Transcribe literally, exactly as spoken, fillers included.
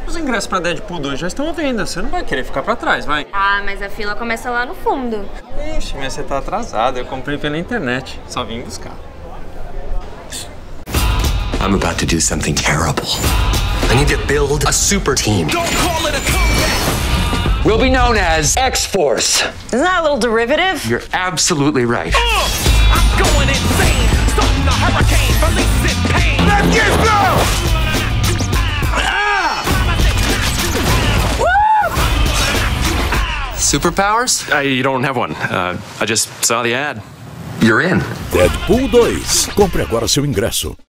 Os ingressos pra Deadpool dois já estão à venda. Você não vai querer ficar pra trás, vai? Ah, mas a fila começa lá no fundo. Ixi, mas você tá atrasado. Eu comprei pela internet. Só vim buscar. I'm about to do something terrible. I need to build a super team. Don't call it a comeback. We'll be known as X-Force. Isn't that a little derivative? You're absolutely right. Uh, I'm going insane. Starting a hurricane, releasing pain. Let's get go! Superpowers? I don't have one. Uh, I just saw the ad. You're in. Deadpool dois. Compre agora seu ingresso.